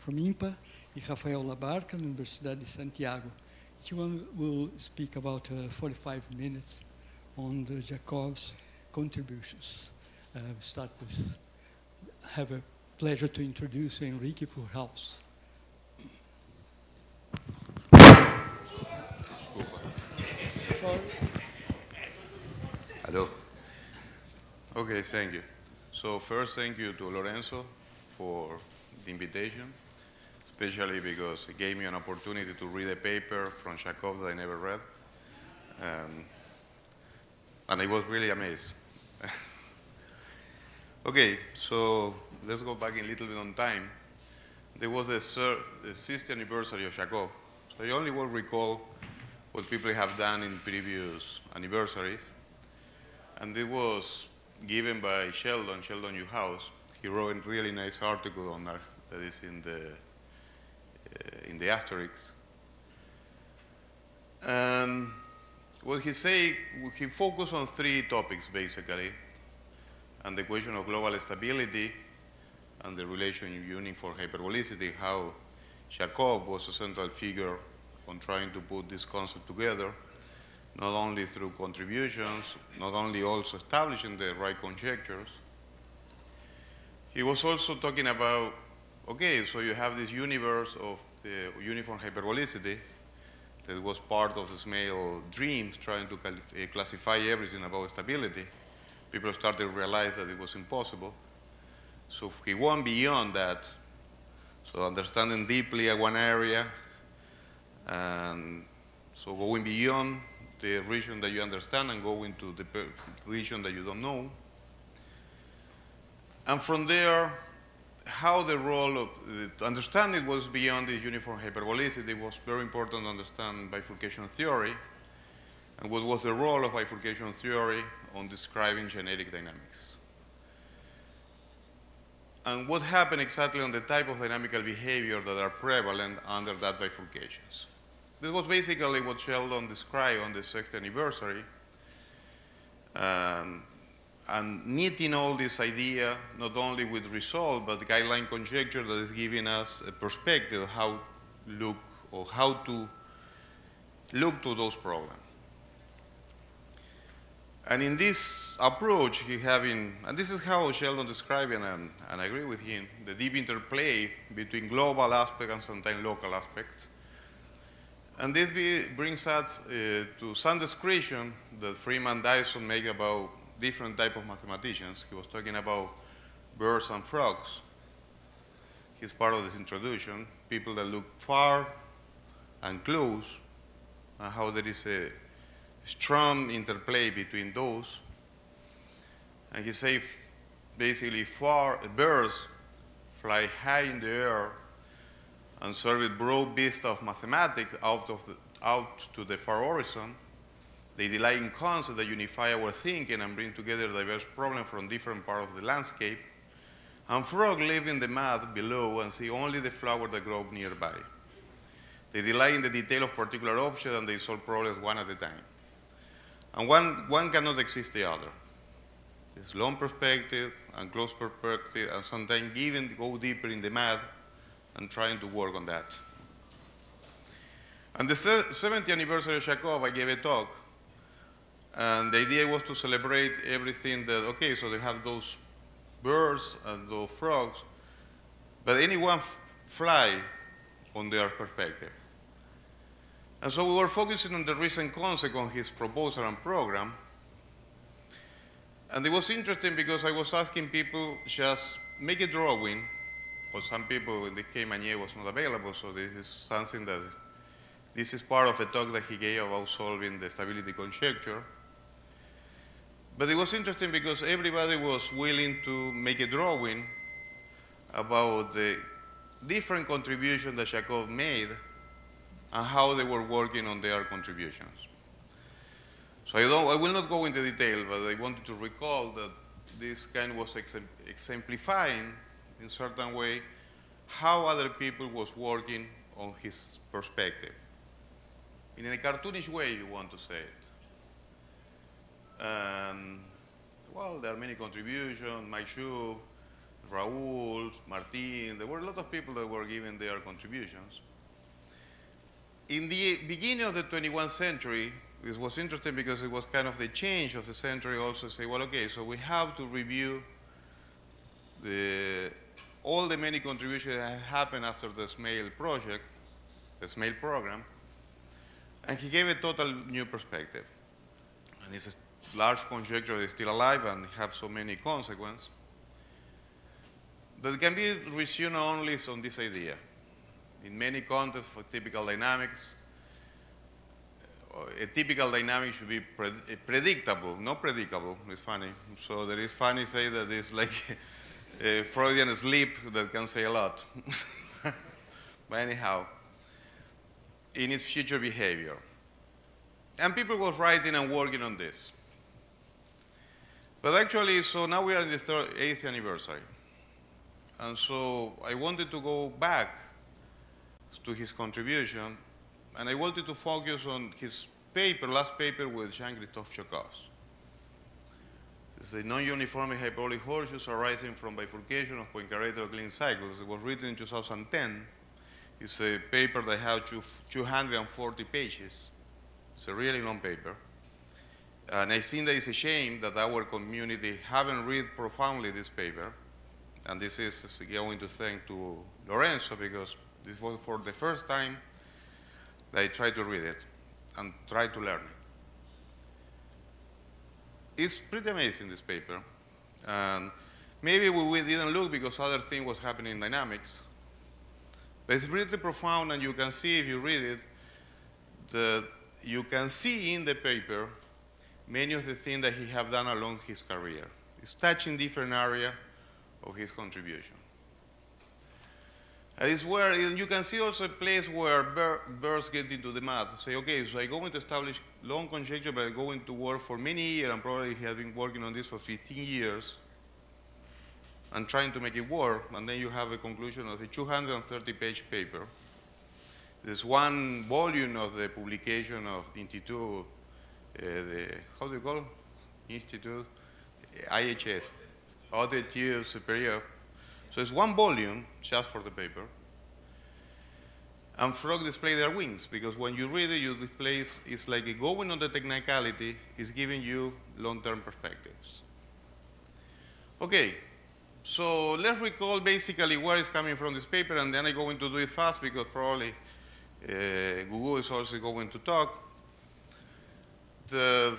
from INPA, e Rafael Labarca, Universidade de Santiago. Each one will speak about 45 minutes on the Jacob's contributions. Start with, have a pleasure to introduce Enrique Pujals. Sorry. Hello. Okay, thank you. So first, thank you to Lorenzo for the invitation, especially because it gave me an opportunity to read a paper from Jacob that I never read. And I was really amazed. Okay, so let's go back a little bit on time. There was the 60th anniversary of Jacob. So I only will recall what people have done in previous anniversaries. And it was given by Sheldon Newhouse. He wrote a really nice article on that is in the asterisk. And what he said, he focused on 3 topics basically, and the question of global stability and the relation of uniform hyperbolicity, how Jacob was a central figure on trying to put this concept together, not only through contributions, not only also establishing the right conjectures. He was also talking about, okay, so you have this universe of the uniform hyperbolicity that was part of the Smale dreams, trying to classify everything about stability. People started to realize that it was impossible. So he went beyond that, so understanding deeply one area, and so going beyond the region that you understand and going to the region that you don't know. And from there, how the role of understanding was beyond the uniform hyperbolicity. It was very important to understand bifurcation theory and what was the role of bifurcation theory on describing genetic dynamics. And what happened exactly on the type of dynamical behavior that are prevalent under that bifurcations. This was basically what Sheldon described on the 60th anniversary. And knitting all this idea, not only with result, but the guideline conjecture that is giving us a perspective of how to look to those problems. And in this approach, and this is how Sheldon described it, and I agree with him, the deep interplay between global aspects and sometimes local aspects. And this brings us to some description that Freeman Dyson made about different types of mathematicians. He was talking about birds and frogs. He's part of this introduction, people that look far and close, and how there is a strong interplay between those. And he says basically birds fly high in the air and serve a broad vista of mathematics out to the far horizon. They delight in concepts that unify our thinking and bring together diverse problems from different parts of the landscape. And frogs live in the mud below and see only the flowers that grow nearby. They delight in the detail of particular objects and they solve problems one at a time. And one cannot exist the other. It's long perspective and close perspective, and sometimes even go deeper in the mud and trying to work on that. And the 70th anniversary of Jacob, I gave a talk. And the idea was to celebrate everything that, okay, so they have those birds and those frogs, but anyone fly on their perspective. And so we were focusing on the recent concept on his proposal and program. And it was interesting because I was asking people just make a drawing, or some people, in this case, Manier was not available, so this is something that, this is part of a talk that he gave about solving the stability conjecture. But it was interesting because everybody was willing to make a drawing about the different contributions that Jacob made and how they were working on their contributions. So I will not go into detail, but I wanted to recall that this kind was exemplifying in a certain way how other people was working on his perspective. In a cartoonish way, you want to say it. And, well, there are many contributions, Mike Xu, Raúl, Martin. There were a lot of people that were giving their contributions. In the beginning of the 21st century, this was interesting because it was kind of the change of the century also say, well, okay, so we have to review all the many contributions that happened after the SMAIL project, the SMAIL program, and he gave a total new perspective. And it's a large conjecture is still alive and have so many consequences that can be resumed only on this idea. In many contexts for typical dynamics, a typical dynamic should be predictable, not predicable. It's funny. So there is funny say that it's like a Freudian sleep that can say a lot. But anyhow, in its future behavior. And people was writing and working on this. But actually, so now we are in the 8th anniversary. And so I wanted to go back to his contribution, and I wanted to focus on his paper, last paper with Jean-Christophe Chocos. This is a non-uniform hyperbolic horseshoes arising from bifurcation of Poincaré Klein cycles. It was written in 2010. It's a paper that has 240 pages. It's a really long paper. And I think that it's a shame that our community haven't read profoundly this paper. And this is going to thank to Lorenzo, because this was for the first time that I tried to read it and try to learn it. It's pretty amazing, this paper. And maybe we didn't look because other thing was happening in dynamics. But it's really profound, and you can see if you read it, that you can see in the paper many of the things that he have done along his career. It's touching different areas of his contribution. And it's where you can see also a place where birds get into the math. Say, okay, so I'm going to establish long conjecture, but I'm going to work for many years, and probably he has been working on this for 15 years, and trying to make it work, and then you have a conclusion of a 230-page paper. There's one volume of the publication of the Institute, how do you call it? Institute, IHS, Haute Études Supérieures. So it's one volume just for the paper. And frogs display their wings, because when you read it, you display, it's like going on the technicality, is giving you long-term perspectives. Okay, so let's recall basically where it's coming from this paper, and then I'm going to do it fast because probably Gugu is also going to talk. The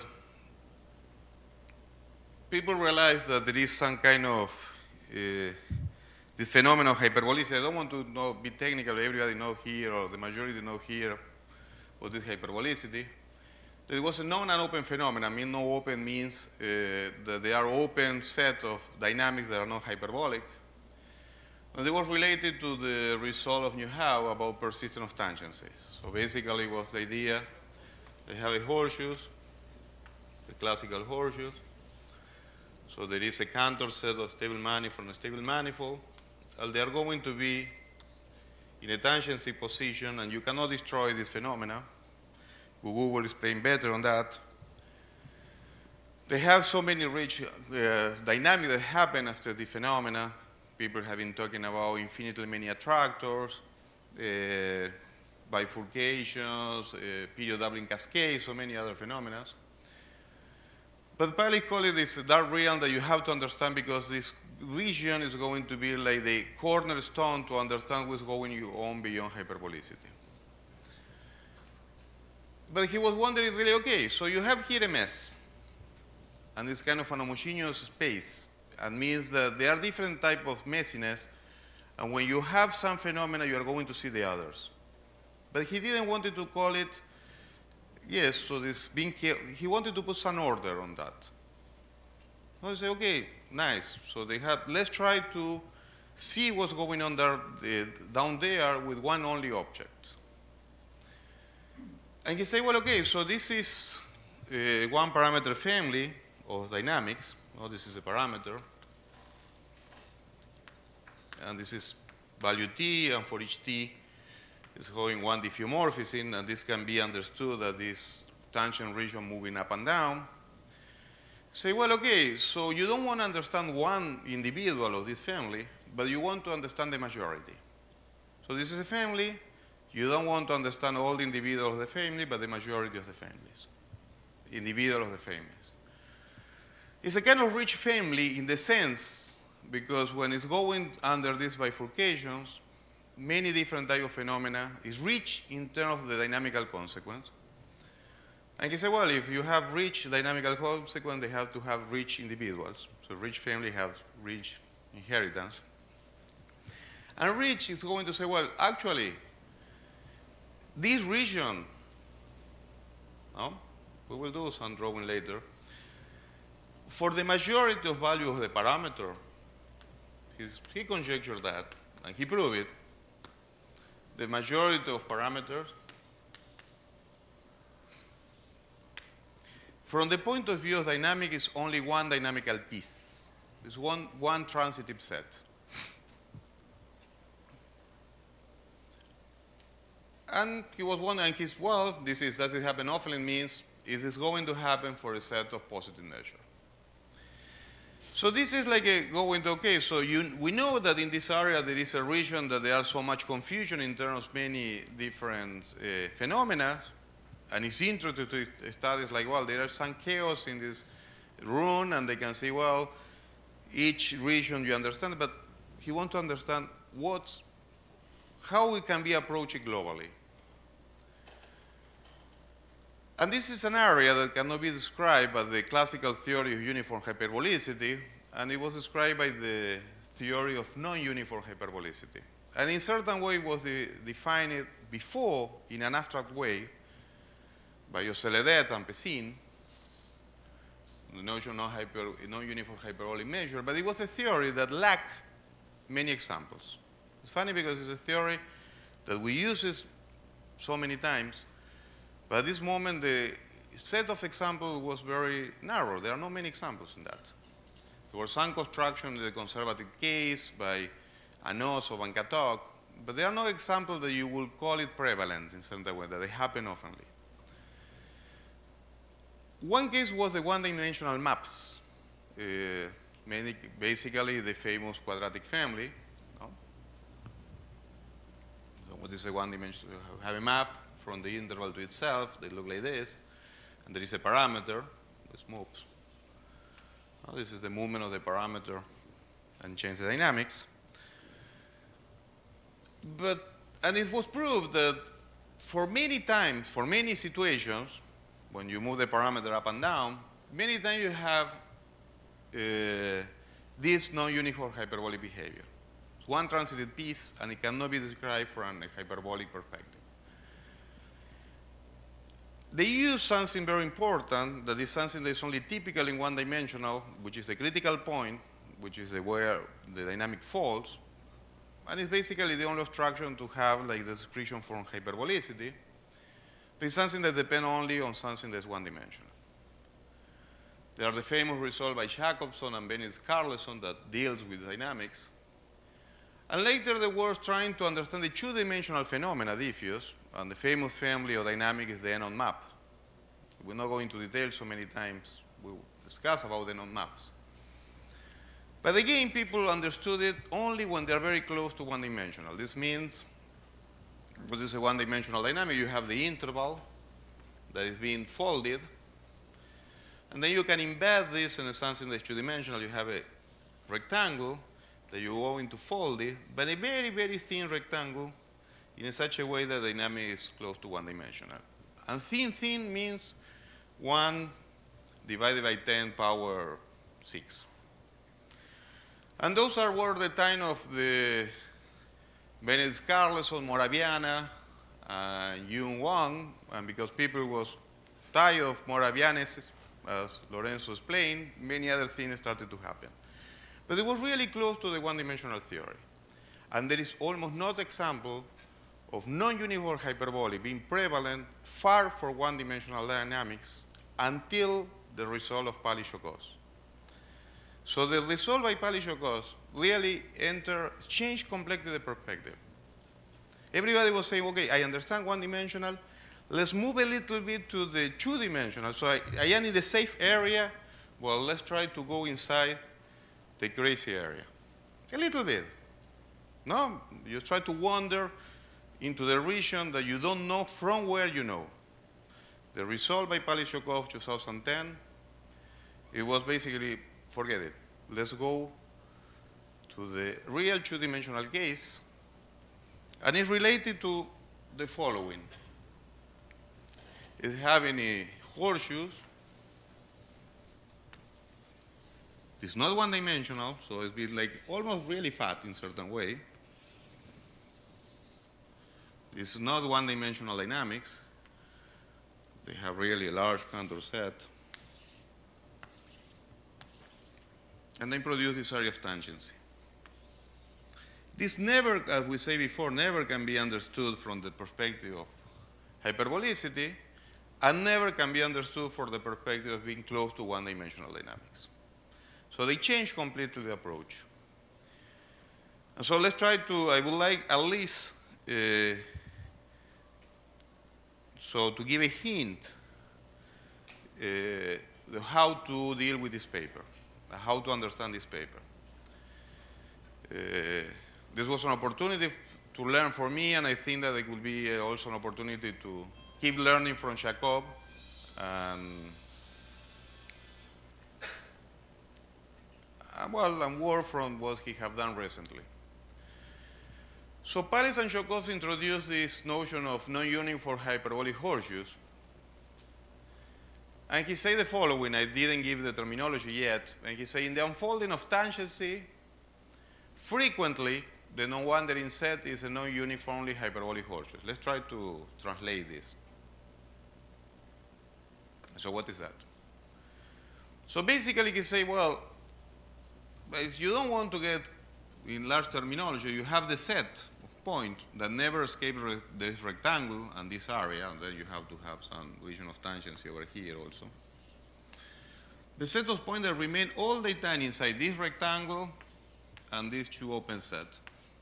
people realize that there is some kind of this phenomenon of hyperbolicity. I don't want to be technical, everybody knows here, or the majority know here, what is hyperbolicity. There was a known and open phenomenon. I mean, no open means that there are open sets of dynamics that are not hyperbolic. And it was related to the result of Newhouse about persistence of tangencies. So basically it was the idea, they have a horseshoes, the classical horseshoes. So there is a Cantor set of stable manifold and a stable manifold, and they are going to be in a tangency position, and you cannot destroy this phenomena. Gugu will explain better on that. They have so many rich dynamics that happen after the phenomena. People have been talking about infinitely many attractors, bifurcations, period doubling cascades, so many other phenomena. But Paley call it this dark realm that you have to understand, because this region is going to be like the cornerstone to understand what's going on beyond hyperbolicity. But he was wondering really, okay, so you have here a mess, and it's kind of an homogeneous space. And means that there are different types of messiness, and when you have some phenomena, you are going to see the others. But he didn't want to call it, yes, so this being he wanted to put some order on that. So I say, okay, nice. So they have, let's try to see what's going on there, down there with one only object. And he said, well, okay, so this is one parameter family of dynamics. Oh, this is a parameter. And this is value t, and for each t is going one diffeomorphism, and this can be understood that this tangent region moving up and down. Say, well, okay, so you don't want to understand one individual of this family, but you want to understand the majority. So this is a family. You don't want to understand all the individuals of the family, but the majority of the families, individual of the families. It's a kind of rich family in the sense, because when it's going under these bifurcations, many different types of phenomena is rich in terms of the dynamical consequence. And he said, well, if you have rich dynamical consequence, they have to have rich individuals. So rich family have rich inheritance. And rich is going to say, well, actually, this region, we will do some drawing later, for the majority of value of the parameter, he conjectured that, and he proved it, the majority of parameters, from the point of view of dynamic, is only one dynamical piece. It's one transitive set. And he was wondering, well, does it happen often? Means, is this going to happen for a set of positive measures? So this is like going to, okay, so we know that in this area there is a region that there are so much confusion in terms of many different phenomena, and it's interesting to studies like, well, there is some chaos in this room, and they can say, well, each region you understand, but you want to understand how we can be approached globally. And this is an area that cannot be described by the classical theory of uniform hyperbolicity, and it was described by the theory of non-uniform hyperbolicity. And in a certain way it was defined before in an abstract way by José and Pessin, the notion of non-uniform hyperbolic measure, but it was a theory that lacked many examples. It's funny because it's a theory that we use it so many times, but at this moment the set of examples was very narrow. There are not many examples in that. There were some construction in the conservative case by Anos or Van Katok, but there are no examples that you will call it prevalent in some way, that they happen oftenly. One case was the one-dimensional maps, basically the famous quadratic family. So what is a one-dimensional? You have a map from the interval to itself. They look like this, and there is a parameter. This moves. This is the movement of the parameter, and change the dynamics. And it was proved that for many times, for many situations, when you move the parameter up and down, many times you have this non-uniform hyperbolic behavior. It's one transited piece, and it cannot be described from a hyperbolic perspective. They use something very important, that is something that is only typical in one-dimensional, which is the critical point, which is where the dynamic falls, and it's basically the only obstruction to have like the description from hyperbolicity. But it's something that depends only on something that's one-dimensional. There are the famous results by Jacobson and Benitez-Carlson that deals with dynamics. And later they were trying to understand the two-dimensional phenomena, diffuse, and the famous family of dynamics is the Enon map. We're not going into detail so many times. We'll discuss about the Enon maps. But again, people understood it only when they're very close to one-dimensional. This means, because it's a one-dimensional dynamic, you have the interval that is being folded, and then you can embed this in something that's two-dimensional. You have a rectangle that you go into fold it, but a very, very thin rectangle in such a way that the dynamic is close to one-dimensional. And thin means 1 divided by 10 power 6. And those were the time of the Benitez-Carlson, Moraviana, Yun Wang, and because people was tired of Moravianes, as Lorenzo explained, many other things started to happen. But it was really close to the one-dimensional theory. And there is almost no example of non-uniform hyperbolic being prevalent far from one-dimensional dynamics until the result of Pali-Shokos. So the result by Pali-Shokos really changed completely the perspective. Everybody was saying, okay, I understand one-dimensional. Let's move a little bit to the two-dimensional. So I am in the safe area Well, let's try to go inside the crazy area. A little bit. No? You try to wander into the region that you don't know from where you know. The result by Palishokov 2010, it was basically, forget it. Let's go to the real two-dimensional case, and it's related to the following. It's having a horseshoes. It's not one-dimensional, so it's been like almost really fat in a certain way. It's not one-dimensional dynamics. They have really a large contour set. And they produce this area of tangency. This never, as we say before, never can be understood from the perspective of hyperbolicity, and never can be understood from the perspective of being close to one-dimensional dynamics. So they change completely the approach. And so let's try to, I would like at least, so to give a hint how to deal with this paper, how to understand this paper. This was an opportunity to learn for me, and I think that it will be also an opportunity to keep learning from Jacob and work from what he have done recently. So Pallis and Jacob introduced this notion of non-uniform hyperbolic horseshoes. And he said the following, I didn't give the terminology yet, and he said, in the unfolding of tangency, frequently the non-wandering set is a non-uniformly hyperbolic horseshoe. Let's try to translate this. So what is that? So basically he say, well, if you don't want to get in large terminology, you have the set of point that never escapes this rectangle and this area, and then you have to have some region of tangency over here also. The set of points that remain all the time inside this rectangle and these two open sets,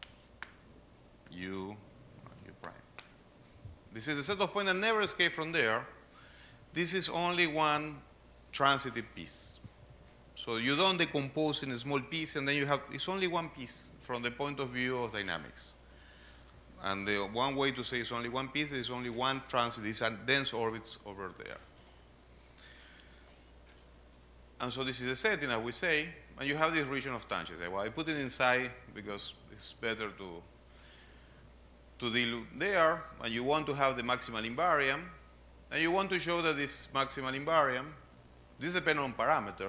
U and U prime. This is the set of points that never escape from there. This is only one transitive piece. So you don't decompose in a small piece, and then you have, it's only one piece from the point of view of dynamics. And the one way to say it's only one piece is only one transit, it's a dense orbits over there. And so this is the setting, as we say, and you have this region of tangency. Well, I put it inside because it's better to deal there, and you want to have the maximal invariant, and you want to show that this maximal invariant, this depends on parameter,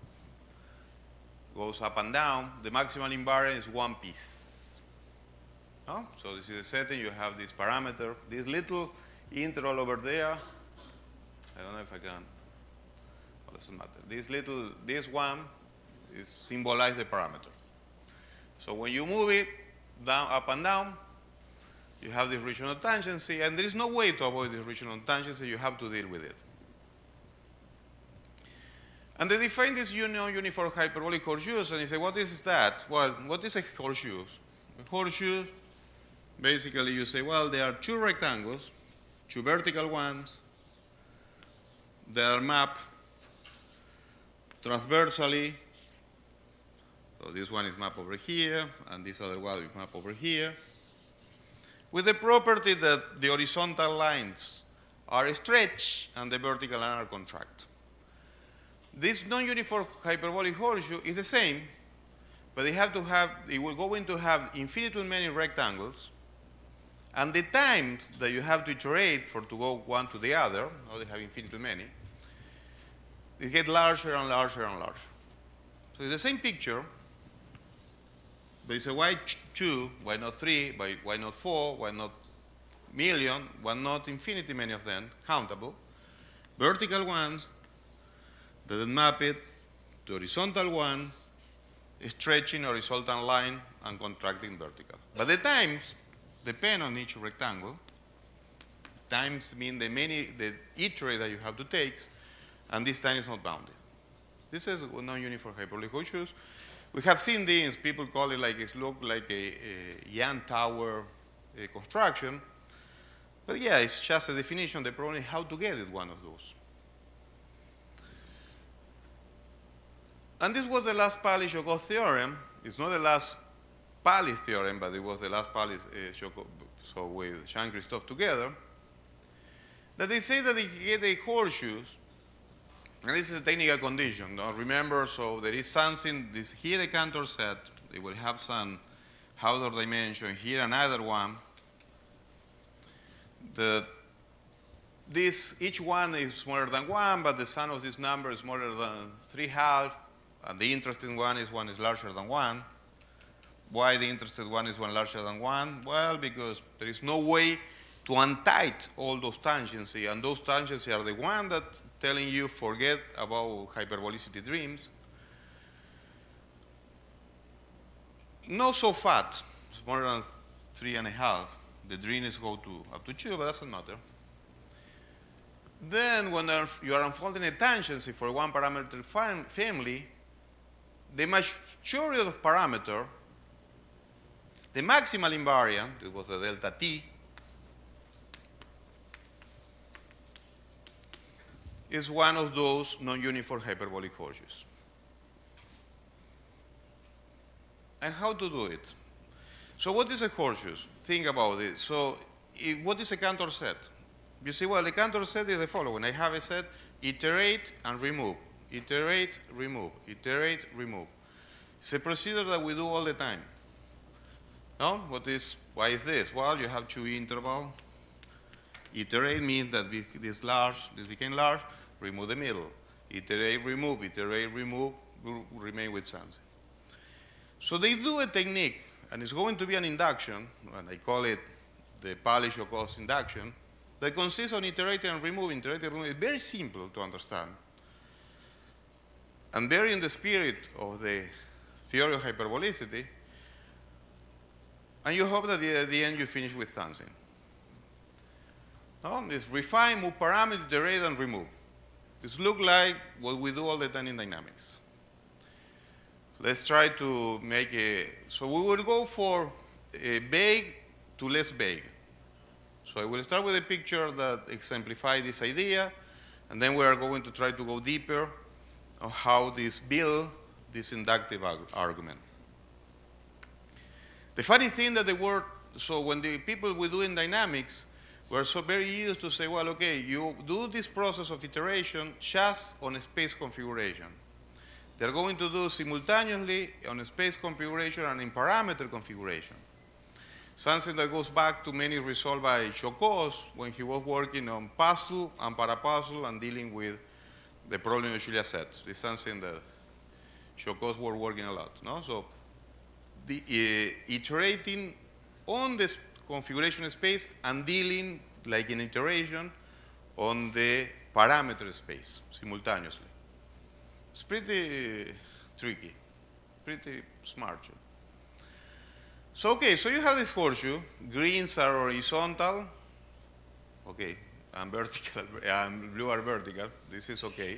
goes up and down. The maximal invariant is one piece. Oh? So this is the setting. You have this parameter, this little interval over there. I don't know if I can. Well, doesn't matter. This one is symbolize the parameter. So when you move it down, up and down, you have this region of tangency, and there is no way to avoid this region of tangency. You have to deal with it. And they define this uniform hyperbolic horseshoes, and they say, what is that? Well, what is a horseshoe? A horseshoe, basically you say, well, there are two rectangles, two vertical ones, that are mapped transversally. So this one is mapped over here, and this other one is mapped over here, with the property that the horizontal lines are stretched and the vertical lines are contract. This non-uniform hyperbolic horseshoe is the same, but it will go into have infinitely many rectangles, and the times that you have to iterate to go one to the other, now they have infinitely many, it gets larger and larger and larger. So it's the same picture, but it's a why 2, why not 3, why not 4, why not million, why not infinity many of them, countable, vertical ones, that map it to horizontal one, stretching horizontal line and contracting vertical. But the times depend on each rectangle. Times mean the iterate that you have to take, and this time is not bounded. This is non-uniform hyperbolic horseshoes. We have seen these, people call it like, it looks like a Young tower construction. But yeah, it's just a definition. The problem is how to get it one of those. And this was the last Pauli-Shokov theorem. It's not the last Pauli theorem, but it was the last Pauli-Shokov, so with Jean-Christophe together, that they say that if you get a horseshoes, and this is a technical condition, no? Remember, so there is something, this here a Cantor set, it will have some Hauser dimension, here another one. Each one is smaller than 1, but the sum of this number is smaller than 3/2, and the interesting one is larger than 1. Why the interested one is 1 larger than 1? Well, because there is no way to untight all those tangency, and those tangency are the one that telling you forget about hyperbolicity dreams. Not so fat, smaller than 3.5. The dreams go up to 2, but doesn't matter. Then when you are unfolding a tangency for a one parameter family, the majority of parameter, the maximal invariant, it was the delta t, is one of those non-uniform hyperbolic horseshoes. And how to do it? So what is a horseshoe? Think about it. So what is a Cantor set? You see, well, the Cantor set is the following. I have a set, iterate and remove, iterate, remove, iterate, remove. It's a procedure that we do all the time. No? Why is this? Well, you have 2 intervals. Iterate means that this became large, remove the middle. Iterate, remove, will remain with something. So they do a technique, and it's going to be an induction, and I call it the Pauli-Shokov induction, that consists on iterating and removing, iterating and removing. It's very simple to understand, and very in the spirit of the theory of hyperbolicity, and you hope that at the end you finish with something. No? It's refine, move parameter, iterate, and remove. This looks like what we do all the time in dynamics. Let's try to make so we will go for a vague to less vague. So I will start with a picture that exemplifies this idea, and then we are going to try to go deeper on how this builds this inductive argument. The funny thing that so when the people we do in dynamics, we're so very used to say, well, okay, you do this process of iteration just on a space configuration. They're going to do simultaneously on a space configuration and in parameter configuration. Something that goes back to many resolved by Shokov when he was working on puzzle and parapuzzle and dealing with the problem of Julia sets. It's something that Shokov were working a lot. No? So the iterating on this configuration space and dealing like an iteration on the parameter space simultaneously. It's pretty tricky, pretty smart. So, okay, so you have this horseshoe. Greens are horizontal. Okay, and vertical, and blue are vertical. This is okay.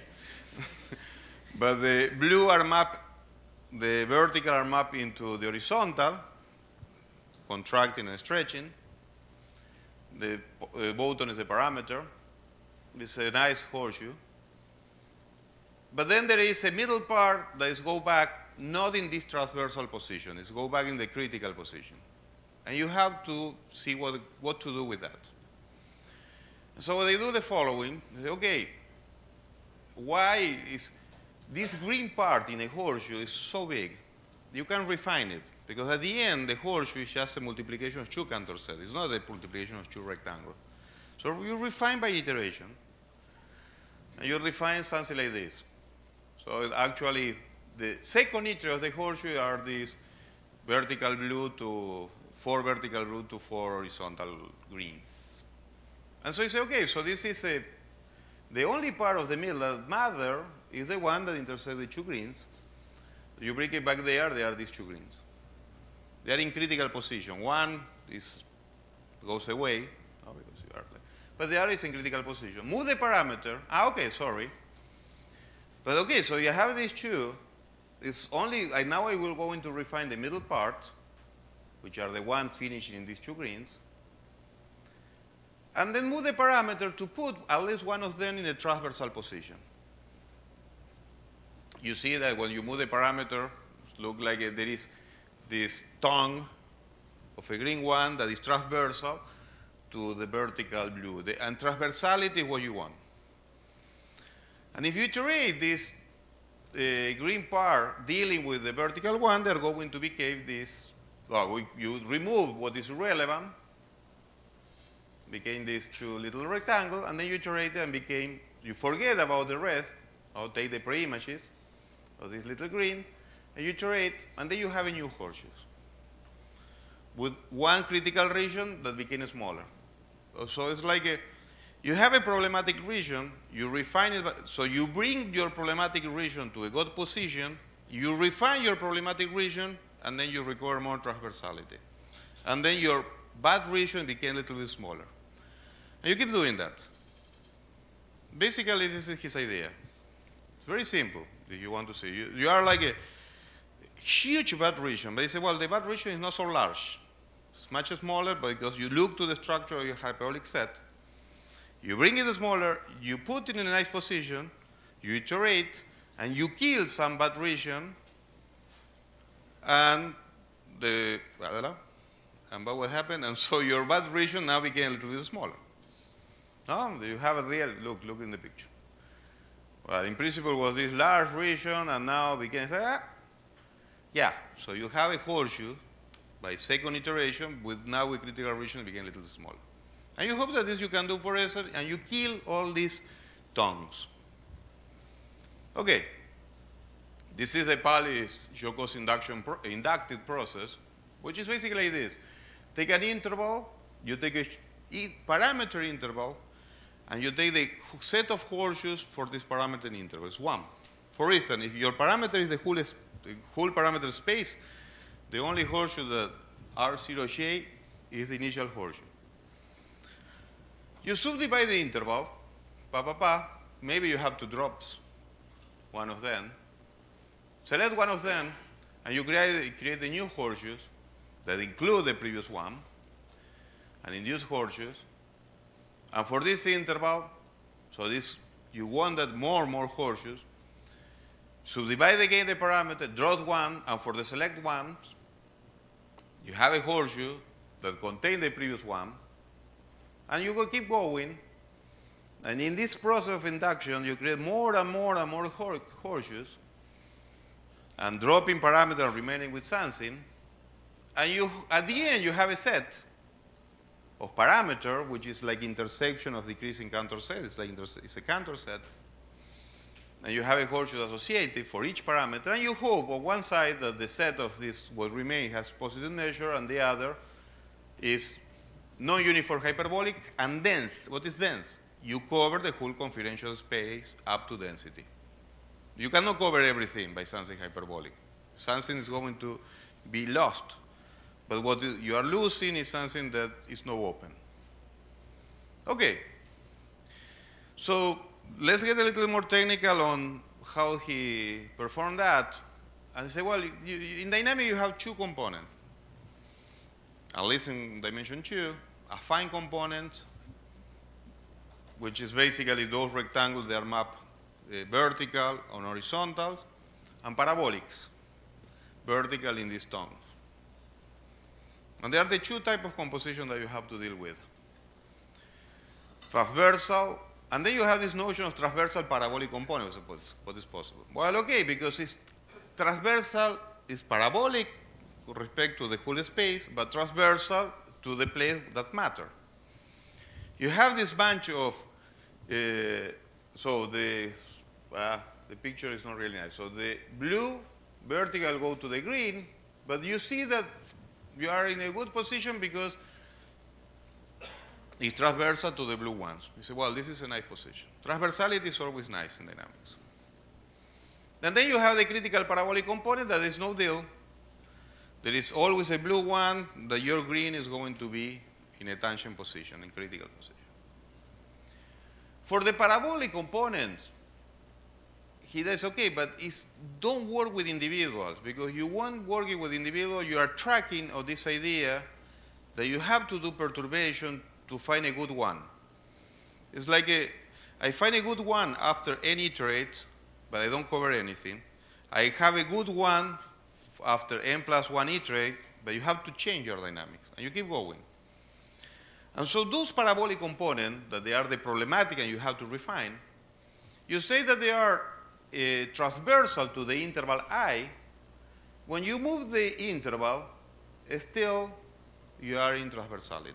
But the blue are mapped, the vertical are mapped into the horizontal, contracting and stretching. The bottom is the parameter. It's a nice horseshoe. But then there is a middle part that is go back not in this transversal position. It's go back in the critical position. And you have to see what to do with that. So they do the following. They say, okay, why is this green part in a horseshoe is so big? You can refine it. Because at the end, the horseshoe is just a multiplication of 2 Cantor sets. It's not a multiplication of 2 rectangles. So you refine by iteration. And you refine something like this. So actually, the second iteration of the horseshoe are these vertical blue to 4 vertical blue to 4 horizontal greens. And so you say, okay, so this is the only part of the middle that matters is the one that intersects the 2 greens. You bring it back there are these 2 greens. They are in critical position. One goes away, but the other is in critical position. Move the parameter. Okay, sorry. But okay, so you have these 2. It's only, now I will go into refine the middle part, which are the one finishing in these 2 greens. And then move the parameter to put at least one of them in a transversal position. you see that when you move the parameter, it looks like there is this tongue of a green one that is transversal to the vertical blue. And transversality is what you want. And if you iterate this green part dealing with the vertical one, they're going to become this, well, you remove what is irrelevant, became these two little rectangles, and then you iterate it and you forget about the rest, or take the pre-images of this little green, and you iterate, and then you have a new horseshoe with one critical region that became smaller. So it's like you have a problematic region, you refine it, so you bring your problematic region to a good position, you refine your problematic region, and then you recover more transversality. And then your bad region became a little bit smaller. And you keep doing that. Basically, this is his idea. It's very simple, if you want to see. You are like a huge bad region, but you say, well, the bad region is not so large. It's much smaller, but because you look to the structure of your hyperbolic set, you bring it smaller, you put it in a nice position, you iterate, and you kill some bad region, and what will happen? And so your bad region now became a little bit smaller. No, you have a real, look in the picture. Well, in principle was this large region, and now became, yeah, so you have a horseshoe by second iteration, now with critical region it became a little smaller. And you hope that this you can do for ESER, and you kill all these tongues. Okay, this is a Palis-Joukowski inductive process, which is basically this. Take an interval, you take a parameter interval, and you take the set of horseshoes for this parameter interval. It's 1. For instance, if your parameter is the whole parameter space, the only horseshoe that R0J is the initial horseshoe. You subdivide the interval, maybe you have to drop one of them. Select one of them, and you create the new horseshoes that include the previous one, and induce horseshoes. And for this interval, so this you want that more horseshoes, subdivide again the parameter, draw one, and for the select ones, you have a horseshoe that contains the previous one, and you will keep going. And in this process of induction, you create more and more horseshoes, and dropping parameter remaining with something, and at the end you have a set of parameter, which is like intersection of decreasing Cantor set. It's like it's a Cantor set. And you have a horseshoe associated for each parameter, and you hope on one side that the set of this what remains has positive measure, and the other is non-uniform hyperbolic and dense. What is dense? You cover the whole confidential space up to density. You cannot cover everything by something hyperbolic. Something is going to be lost. But what you are losing is something that is not open. Okay. So let's get a little more technical on how he performed that. And say, well, in dynamic you have two components. At least in dimension 2, a fine component, which is basically those rectangles that are mapped vertical on horizontal, and parabolics, vertical in this tongue. And there are the two types of composition that you have to deal with. Transversal, and then you have this notion of transversal parabolic component, what is possible. Well, okay, because it's transversal is parabolic with respect to the whole space, but transversal to the place that matter. You have this bunch of, so the picture is not really nice. So the blue vertical go to the green, but you see that you are in a good position because it's transversal to the blue ones. You say, well, this is a nice position. Transversality is always nice in dynamics. And then you have the critical parabolic component that is no deal. There is always a blue one that your green is going to be in a tangent position, in critical position. For the parabolic component, he does okay, but don't work with individuals, because you want working with individuals, you are tracking of this idea that you have to do perturbation to find a good one. It's like I find a good one after any iterate, but I don't cover anything. I have a good one after n plus 1 iterate, but you have to change your dynamics, and you keep going. And so those parabolic components, that they are the problematic and you have to refine, you say that they are transversal to the interval I. When you move the interval, still you are in transversality.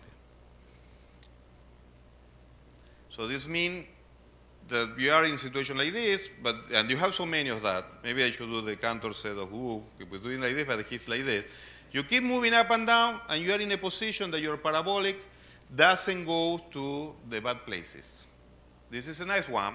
So this means that you are in a situation like this, and you have so many of that. Maybe I should do the Cantor set of Wu, we're doing like this, but it's like this. You keep moving up and down, and you are in a position that your parabolic doesn't go to the bad places. This is a nice one.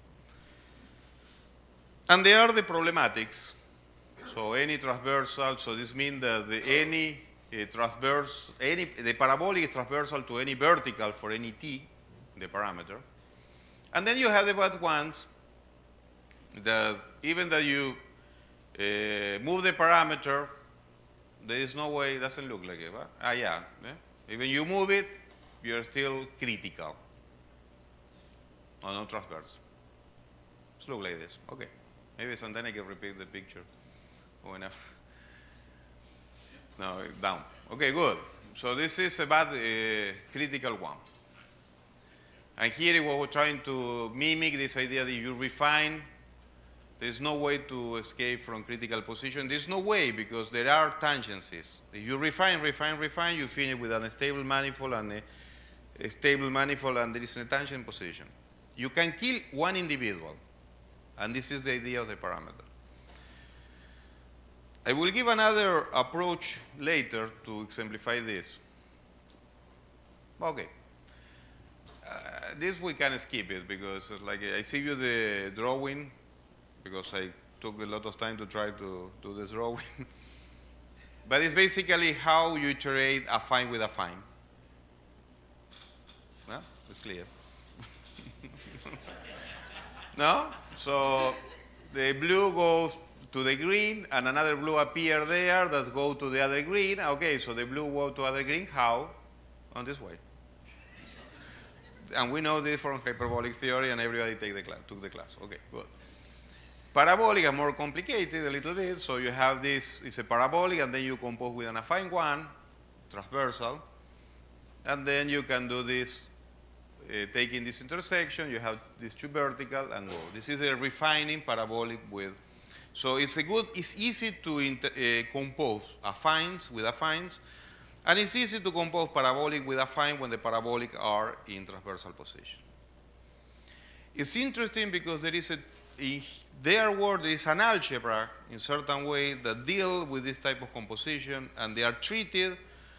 And they are the problematics. So any transversal, so this means that the parabolic is transversal to any vertical for any t, the parameter. And then you have the bad ones that even that you move the parameter, there is no way, it doesn't look like it, right? Yeah. Even you move it, you're still critical. Or not transverse. Let's look like this. Okay. Maybe sometime I can repeat the picture. Oh, enough. No, down. Okay, good. So this is a bad critical one. And here we're trying to mimic this idea that you refine. There's no way to escape from critical position. There's no way because there are tangencies. If you refine, you finish with an unstable manifold and a stable manifold, and there is a tangent position. You can kill one individual, and this is the idea of the parameter. I will give another approach later to exemplify this. Okay. This we can skip it because like I see you the drawing because I took a lot of time to try to do this drawing. But it's basically how you iterate affine with affine. No? It's clear. No? So the blue goes to the green and another blue appear there that go to the other green. Okay, so the blue go to other green. How? On this way. And we know this from hyperbolic theory, and everybody took the class. Okay, good. Parabolic are more complicated a little bit. So you have this, it's a parabolic, and then you compose with an affine one, transversal. And then you can do this, taking this intersection, you have these two vertical, and go. This is the refining parabolic with. So it's easy to compose affines with affines. And it's easy to compose parabolic with affine when the parabolic are in transversal position. It's interesting because there is in their world there is an algebra in certain way that deal with this type of composition, and they are treated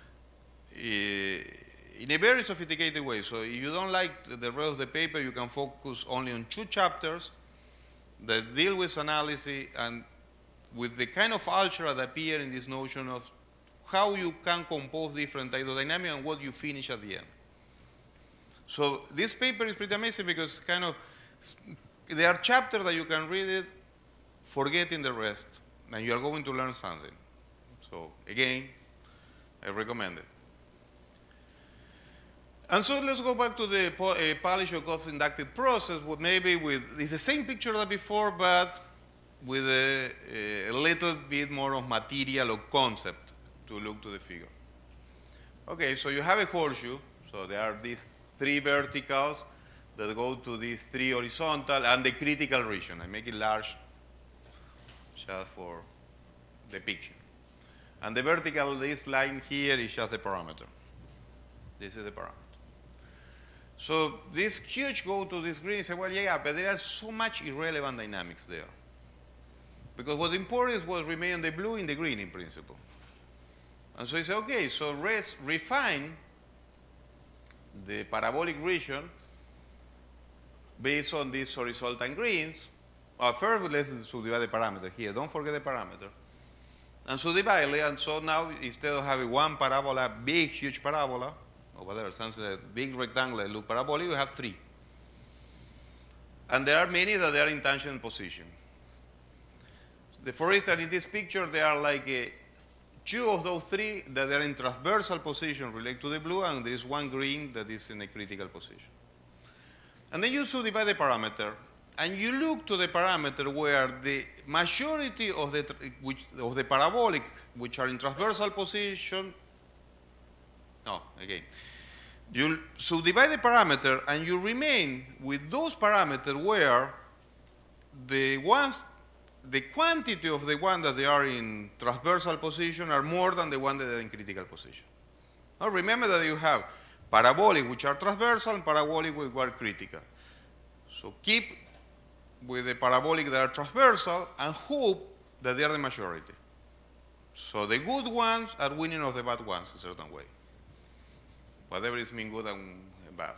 in a very sophisticated way. So if you don't like the rest of the paper, you can focus only on 2 chapters that deal with analysis and with the kind of algebra that appear in this notion of how you can compose different hydrodynamics and what you finish at the end. So this paper is pretty amazing because there are chapters that you can read it, forgetting the rest, and you are going to learn something. So again, I recommend it. And so let's go back to the Pawlik-Joukov inductive process, it's the same picture that before, but with a little bit more of material or concept to look to the figure. Okay, so you have a horseshoe. So there are these 3 verticals that go to these 3 horizontal and the critical region. I make it large just for the picture. And the vertical, this line here is just the parameter. This is the parameter. So this huge go to this green and say, well, yeah, but there are so much irrelevant dynamics there. Because what's important is what remains in the blue in the green in principle. And so you say, okay, so refine the parabolic region based on these horizontal greens. First, let's subdivide the parameter here. Don't forget the parameter. And subdivide it, and so now instead of having one parabola, big, huge parabola, or whatever, something like big rectangular loop parabolic, you have 3. And there are many that they are in tangent position. For instance, in this picture, there are like 2 of those 3 that are in transversal position related to the blue, and there is 1 green that is in a critical position. And then you subdivide the parameter, and you look to the parameter where the majority of the parabolic which are in transversal position, you subdivide the parameter and you remain with those parameters where the quantity of the ones that they are in transversal position are more than the ones that are in critical position. Now remember that you have parabolic which are transversal and parabolic which are critical. So keep with the parabolic that are transversal and hope that they are the majority. So the good ones are winning of the bad ones in a certain way. Whatever is mean good and bad.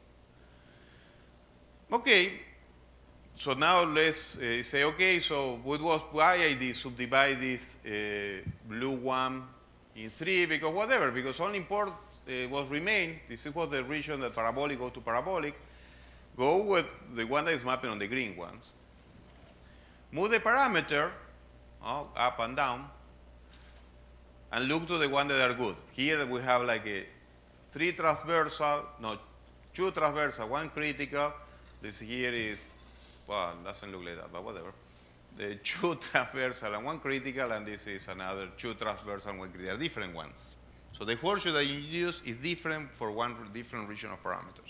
Okay, so now let's say, okay, so why I did subdivide this blue one in 3, because whatever, because only import what remain, this is what the region that parabolic go to parabolic, go with the one that is mapping on the green ones. Move the parameter up and down, and look to the one that are good. Here we have like a 2 transversal, 1 critical. This here is, well, it doesn't look like that, but whatever. The 2 transversal and 1 critical, and this is another 2 transversal and 1 critical. They are different ones. So the horseshoe that you use is different for one different region of parameters.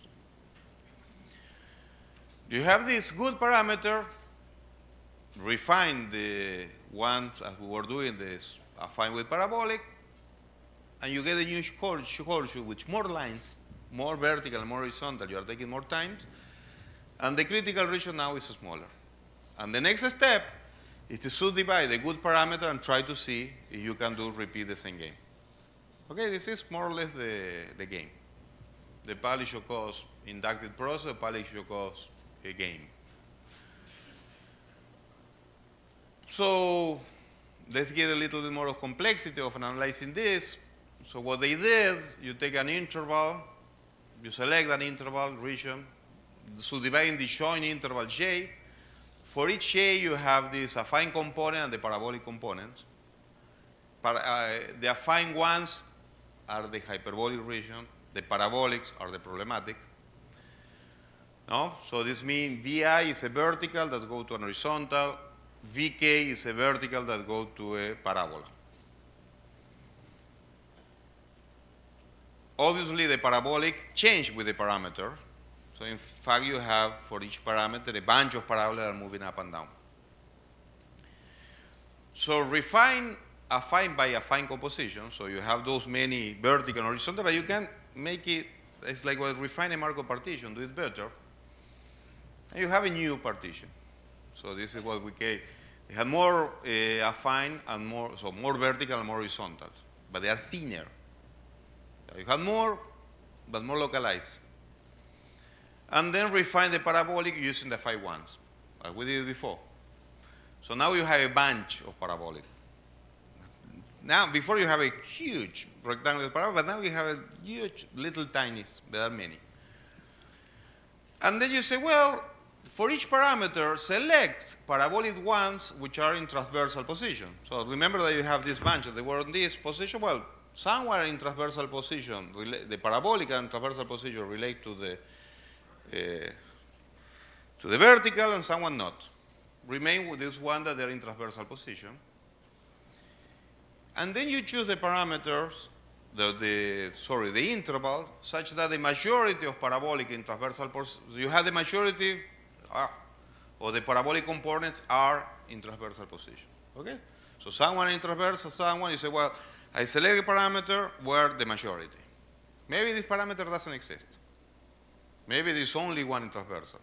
You have this good parameter, refine the ones as we were doing this, affine with parabolic, and you get a new horseshoe with more lines, more vertical, more horizontal. You are taking more times, and the critical region now is smaller. And the next step is to subdivide the good parameter and try to see if you can repeat the same game. Okay, this is more or less the game. The Pawlik-Joukowski inductive process, the Pawlik-Joukowski game. So let's get a little bit more of complexity of analyzing this. So what they did, you take an interval, you select an interval region, subdividing the joint interval J. For each J, you have this affine component and the parabolic component. The affine ones are the hyperbolic region. The parabolics are the problematic. No? So this means VI is a vertical that goes to an horizontal. VK is a vertical that goes to a parabola. Obviously, the parabolic change with the parameter. So in fact, you have, for each parameter, a bunch of parabolas that are moving up and down. So refine affine by affine composition. So you have those many vertical and horizontal, but you can make it, it's like well, refine a Markov partition, do it better. And you have a new partition. So this is what we get. They have more affine and more vertical and more horizontal, but they are thinner. You have more, but more localized. And then refine the parabolic using the phi ones, as we did before. So now you have a bunch of parabolic. Now, before you have a huge rectangular parabola, but now you have a huge little tiny, there are many. And then you say, well, for each parameter, select parabolic ones which are in transversal position. So remember that you have this bunch, they were in this position. Well, somewhere in transversal position, the parabolic and transversal position relate to the vertical, and someone not. Remain with this one that they're in transversal position. And then you choose the parameters, the interval, such that the majority of parabolic in transversal position, you have the majority of the parabolic components are in transversal position. Okay? So someone in transversal, someone, you say, well, I select a parameter where the majority. Maybe this parameter doesn't exist. Maybe there's only one in transversal.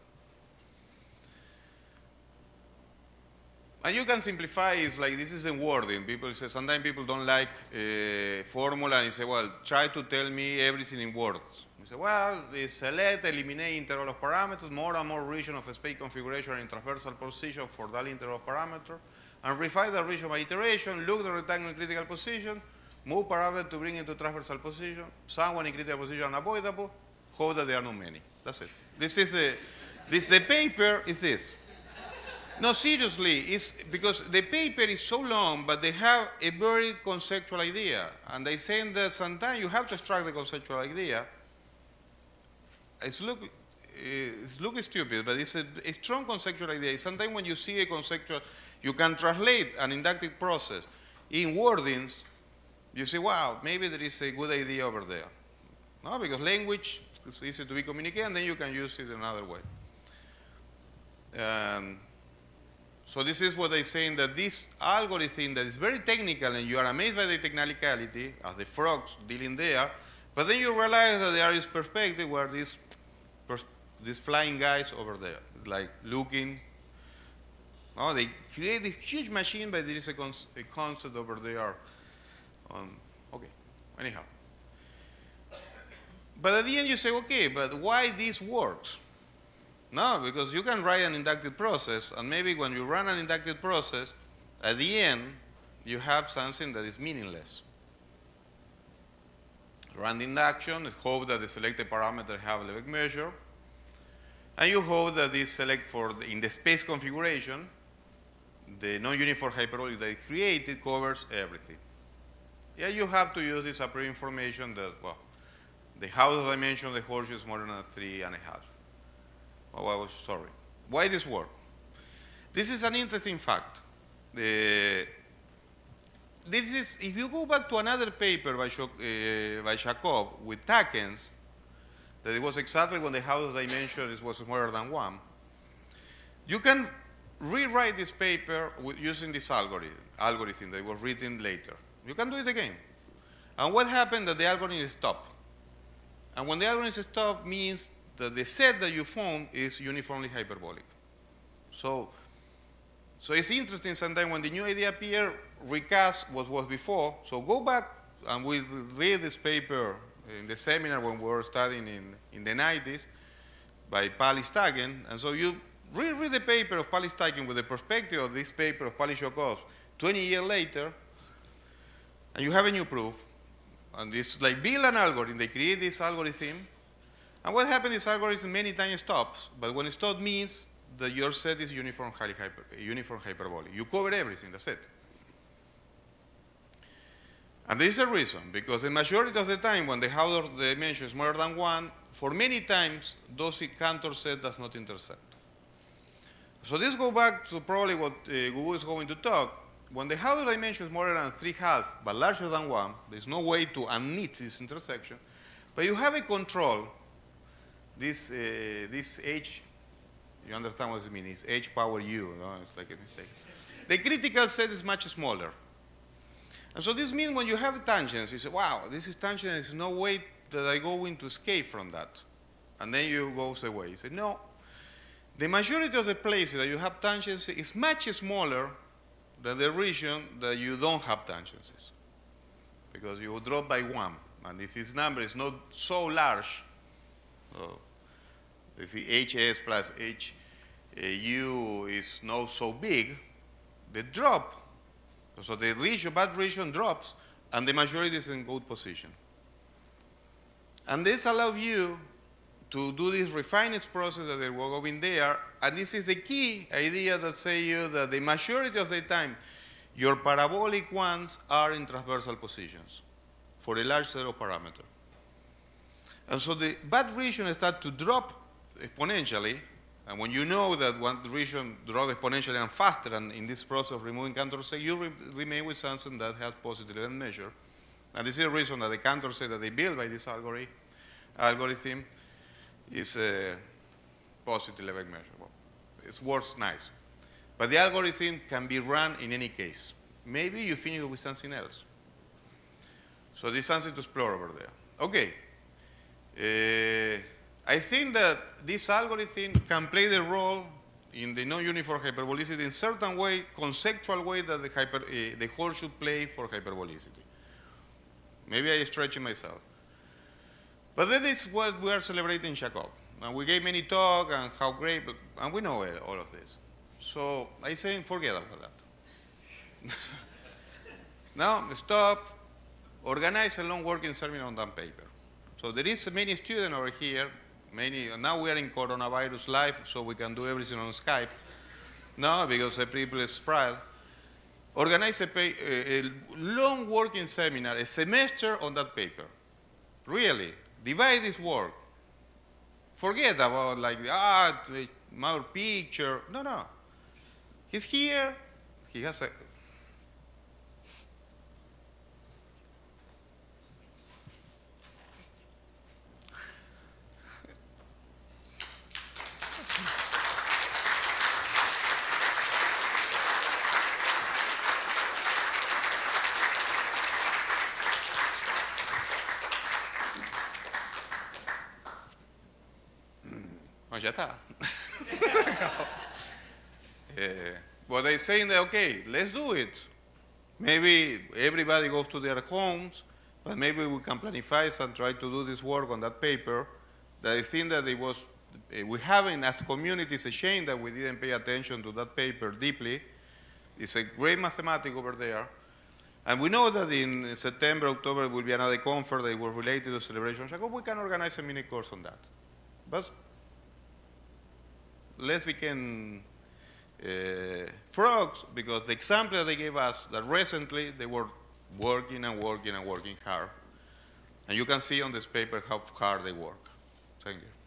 And you can simplify, it's like this is in wording. People say, sometimes people don't like formula, and you say, well, try to tell me everything in words. You say, well, select, eliminate interval of parameters, more and more region of space configuration in transversal position for that interval of parameter, and refine the region by iteration, look the rectangle in critical position, move parameter to bring into transversal position, someone in critical position unavoidable, hope that there are not many. That's it. This is the paper is this. No, seriously, it's because the paper is so long, but they have a very conceptual idea. And they say that sometimes you have to extract the conceptual idea. it looks stupid, but it's a strong conceptual idea. Sometimes when you see a conceptual, you can translate an inductive process in wordings. You say, wow, maybe there is a good idea over there. No, because language is easy to be communicated, and then you can use it another way. So this is what I'm saying, that this algorithm that is very technical, and you are amazed by the technicality, as the frogs dealing there, but then you realize that there is perspective where these flying guys over there, like looking. Oh, they create this huge machine, but there is a concept over there. Okay, anyhow. But at the end you say, okay, but why this works? No, because you can write an inductive process, and maybe when you run an inductive process, at the end, you have something that is meaningless. Run the induction, hope that the selected parameter have a Lebesgue measure, and you hope that this select in the space configuration, the non-uniform hyperbolic that it created covers everything. Yeah, you have to use this a priori information that, well, the Hausdorff dimension of the horseshoe is more than 3.5. Oh, I was sorry. Why this work? This is an interesting fact. This is, if you go back to another paper by Shakov with Takens, that it was exactly when the Hausdorff dimension was smaller than 1, you can rewrite this paper using this algorithm that was written later. You can do it again. And what happened that the algorithm stopped. And when the algorithm stopped means that the set that you found is uniformly hyperbolic. So it's interesting sometimes when the new idea appears, recast what was before. So go back and we read this paper in the seminar when we were studying in the 90s by Palistaken. And so you reread the paper of Palistaken with the perspective of this paper of Polishokov 20 years later, and you have a new proof. And it's like build an algorithm. They create this algorithm. And what happens is algorithm many times stops, but when it stops means that your set is uniform hyperbolic. You cover everything, that's it. And there is a reason, because the majority of the time when the Hausdorff dimension is more than 1, for many times those Cantor set does not intersect. So this goes back to probably what Gugu is going to talk. When the Hausdorff dimension is more than 3.5 but larger than 1, there's no way to unknit this intersection, but you have a control. This H, you understand what it means, it's H power U, no? It's like a mistake. The critical set is much smaller. And so this means when you have tangents, you say, wow, this is tangent, there's no way that I go into escape from that. And then you go away. You say, no, the majority of the places that you have tangents is much smaller than the region that you don't have tangents. Because you drop by 1. And if this number is not so large, if the HS plus HU is not so big, the drop, so the region, bad region drops, and the majority is in good position. And this allows you to do this refinement process that they were going there, and this is the key idea that say you that the majority of the time, your parabolic ones are in transversal positions for a large set of parameters. And so the bad region starts to drop exponentially, and when you know that one region drops exponentially and faster, and in this process of removing Cantor set, you remain with something that has positive Lebesgue measure. And this is the reason that the Cantor set that they built by this algorithm is a positive Lebesgue measure. Well, it works nice. But the algorithm can be run in any case. Maybe you finish with something else. So there's something to explore over there. Okay. I think that this algorithm can play the role in the non-uniform hyperbolicity in certain way, conceptual way that the whole should play for hyperbolicity. Maybe I stretch myself. But that is what we are celebrating in Shakov. And we gave many talks and how great, and we know all of this. So I say forget about that. Now stop, organize a long working seminar on that paper. So there is many students over here, now we are in coronavirus live, so we can do everything on Skype. No, because the people is spread. Organize a long working seminar, a semester on that paper. Really, divide this work forget about like our picture. No. He's here. He has a. Oh, ya está. But they're saying that, okay, let's do it. Maybe everybody goes to their homes, but maybe we can planify and try to do this work on that paper. That I think that it was, we haven't, as communities, a shame that we didn't pay attention to that paper deeply. It's a great mathematics over there. And we know that in September, October will be another conference that was related to celebration. So we can organize a mini course on that. But let's begin frogs, because the example that they gave us, that recently they were working and working and working hard. And you can see on this paper how hard they work. Thank you.